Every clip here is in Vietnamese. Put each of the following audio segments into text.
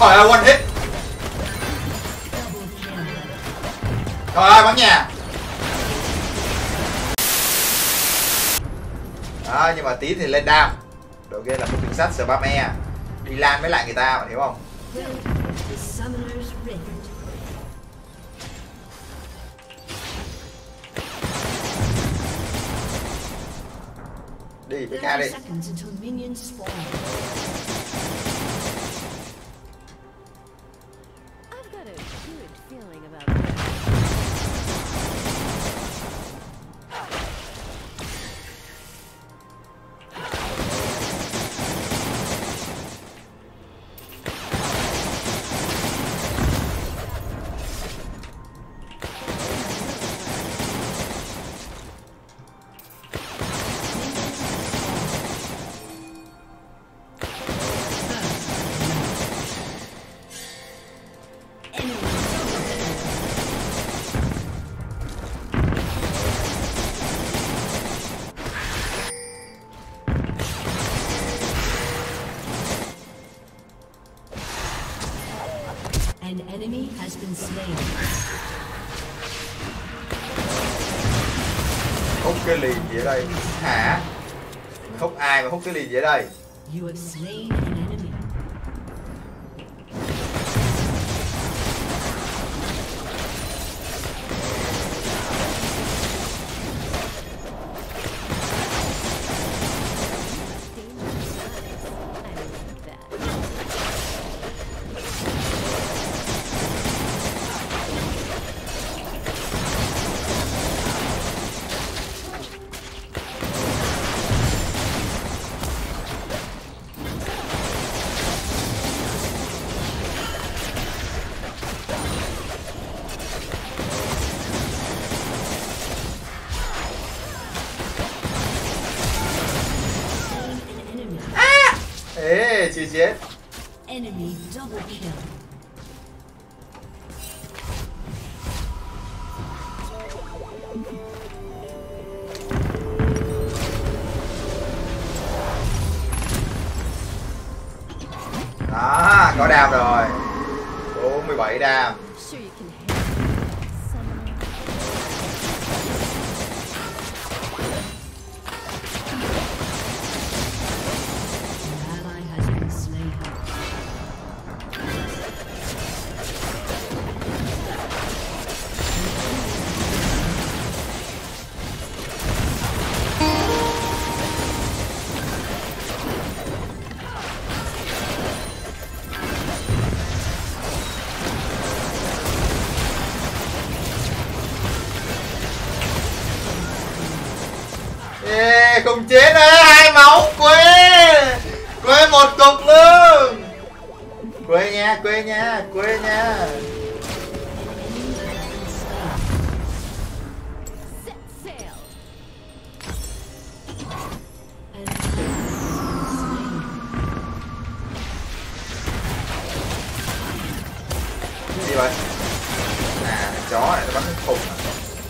Trời ơi, one hit. Trời ơi, bắn nhà. Đó, nhưng mà tí thì lên đam. Đầu kia là một đường sắt Spame. Đi lan với lại người ta, bạn hiểu không? Đi, PK đi. An enemy has been slain. Hút cái lì gì ở đây hả? Hút ai mà hút cái lì gì ở đây? You have slain an enemy. Ê, chị chết. Enemy double kill. Đó, có đam rồi. 47 đam. Ê, không chết á, 2 máu, quê một cục luôn, quê nha, cái gì vậy? À, thằng chó này nó bắn cái khùng à.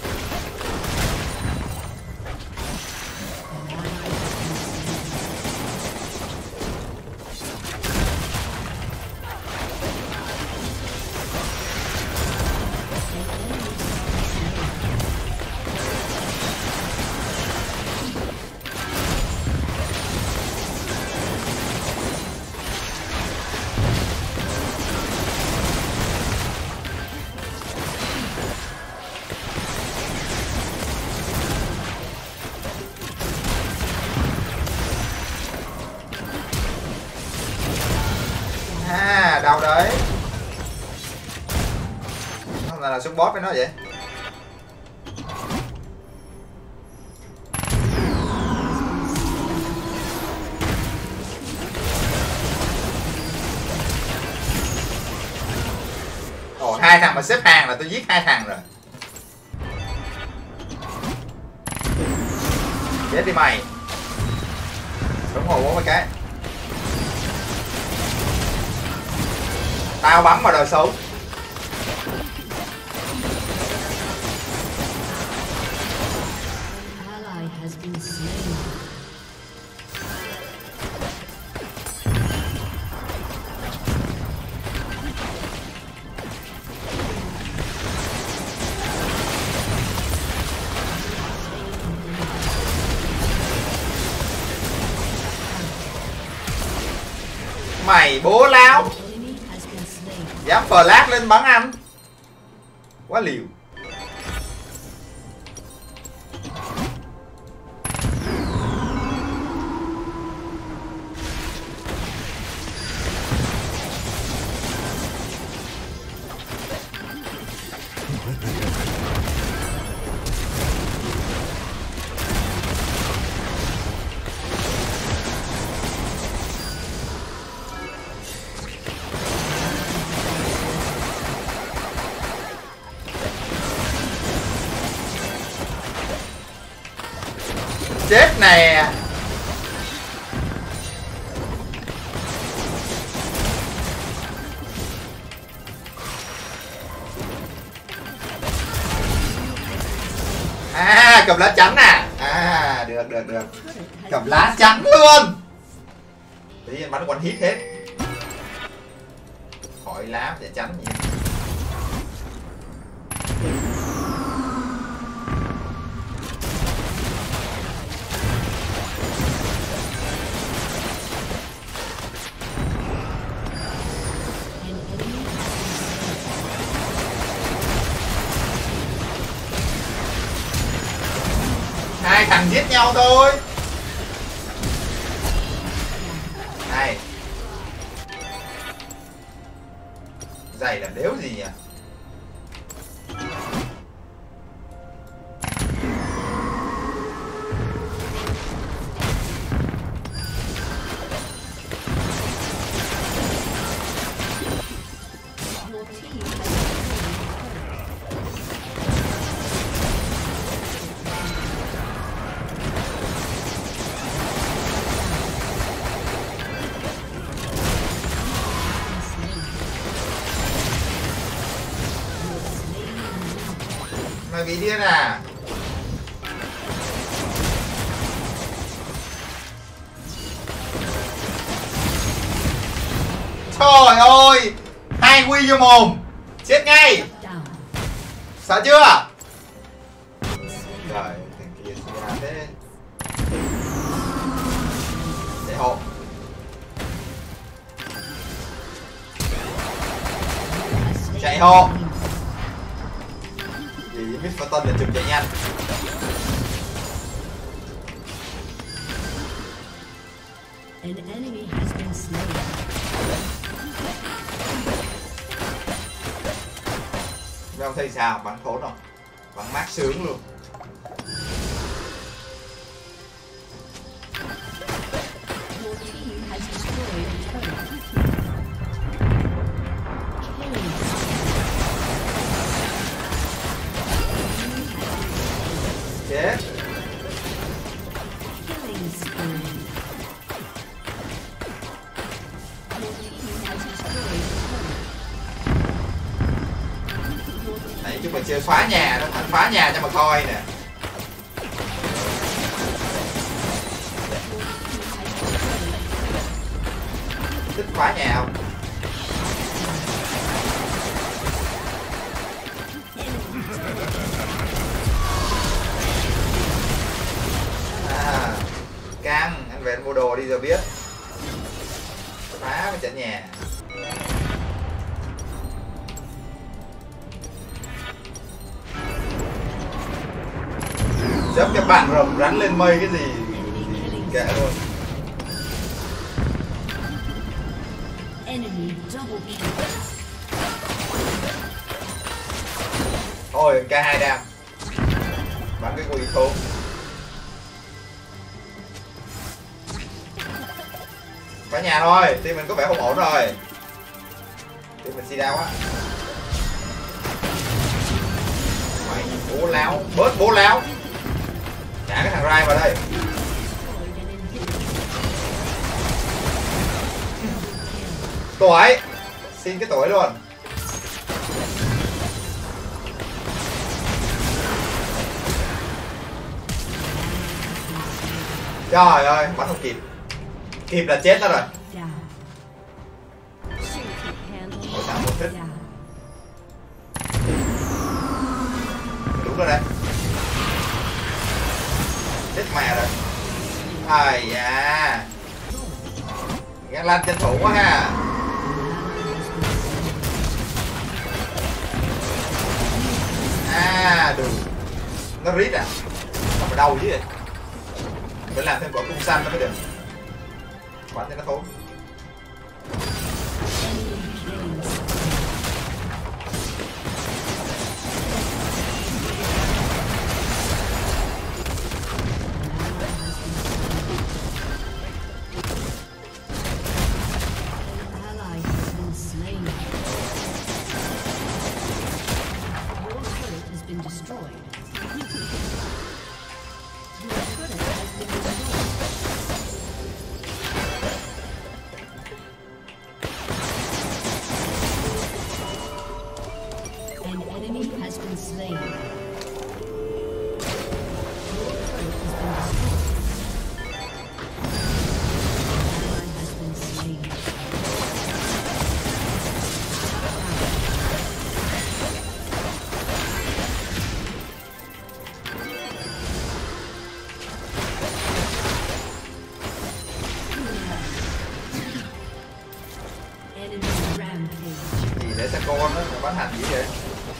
À, đâu đấy? Không là support với nó vậy? Ồ, 2 thằng mà xếp hàng là tôi giết 2 thằng rồi. Chết đi mày. Đúng rồi, 40 cái. Tao bắn vào đời xấu. Mày bố láo. Enemy has been slain. Dám flash lên bắn anh. Quá liều. Chết nè. À, cầm lá chắn à. À, được. Cầm lá chắn luôn. Tự nhiên bắn one hit hết. Khỏi lá để chắn gì. Hai thằng giết nhau thôi. Này. Giày là đéo gì nhỉ? Mày bị điên à? Trời ơi, 2 quy vô mồm. Chết ngay. Sợ chưa? Trời, thằng kia ra thế. Để hộ. Chạy hộ. Miss Phantom là chụp chạy nhanh. An enemy has been slain. Không thấy sao, bắn thốn không? Bắn mát sướng luôn. Your team has destroyed a turret. Chết. Killing spree. Your team has destroyed a turret. Nãy chúng mình chơi phá nhà đó, anh phá nhà cho mà coi nè. Thích phá nhà không? À, căng, anh về anh mua đồ đi rồi biết. Phá mới trả nhà. Dấp các bạn rồng rắn lên mây cái gì kệ luôn. Enemy double kill. Ôi K2 đam. Bắn cái quỷ thốn. Phá nhà thôi, team mình có vẻ không ổn rồi. Team mình si đau quá. Mày bố láo, bớt bố láo. Trả cái thằng Rai vào đây. Tuổi. Xin cái tuổi luôn. Trời ơi, bắn không kịp. Kịp là chết đó rồi. Ôi sao một thích. Đúng rồi đấy. Chết mẹ rồi. Ai da. Gã Lan tranh thủ quá ha. À được. Nó rít à? Không ở đâu chứ vậy? Phải làm thêm quả cung xanh nó mới được. Quả cho nó thốn. Gì để sao con đó bán hành gì vậy?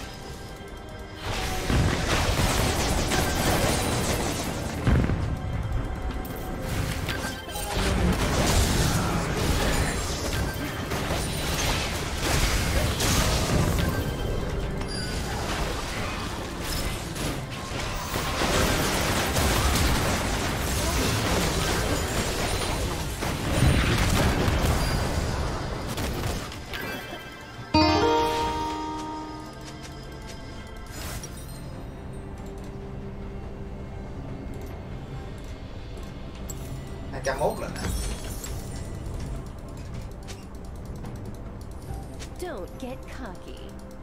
lần này. Don't get cocky.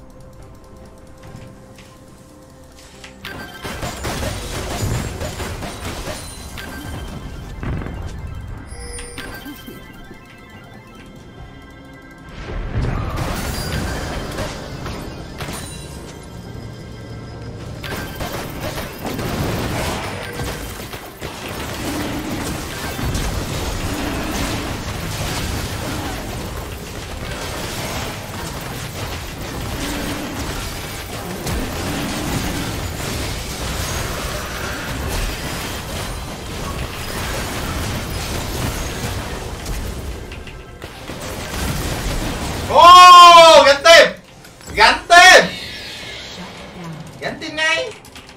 Gắn tim ngay.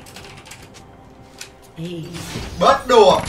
Bớt đùa.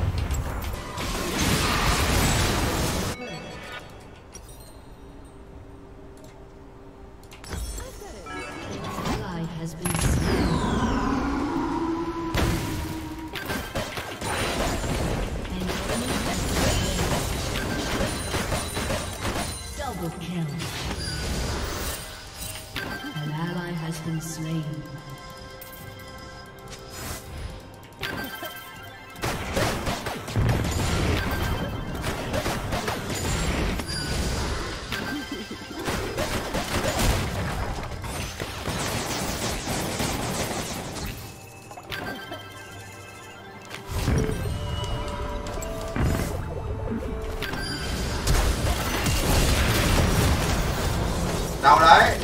Đâu đấy?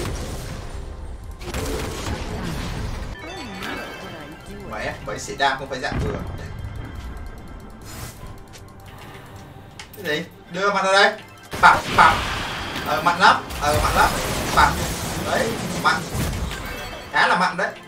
Mẹ, bởi sĩ đam không phải dạng vừa. Cái gì? Đưa mặt ra đây. Phẳng, phẳng. Mặn lắm. Mặn lắm. Phẳng. Đấy, mặn. Khá là mặn đấy.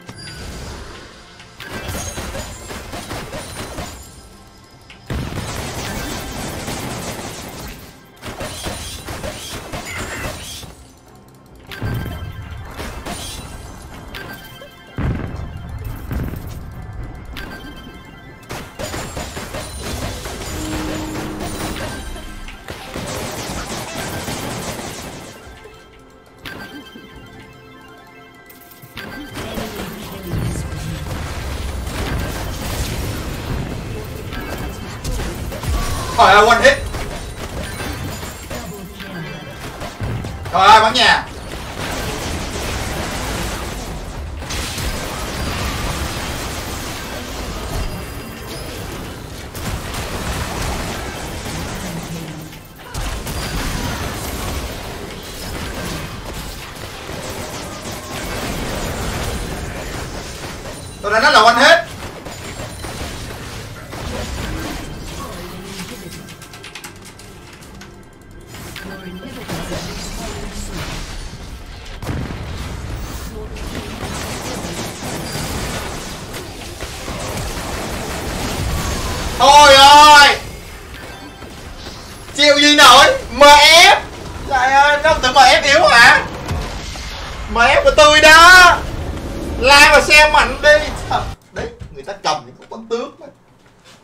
Trời ơi, one hit. Trời ơi, bắn nhà. Tôi đã nói là one hết. Thôi ơi, chịu gì nổi. MF. Trời ơi, nó tưởng MF yếu hả? MF của tôi đó. Like và share mạnh đi. Đấy, người ta cầm những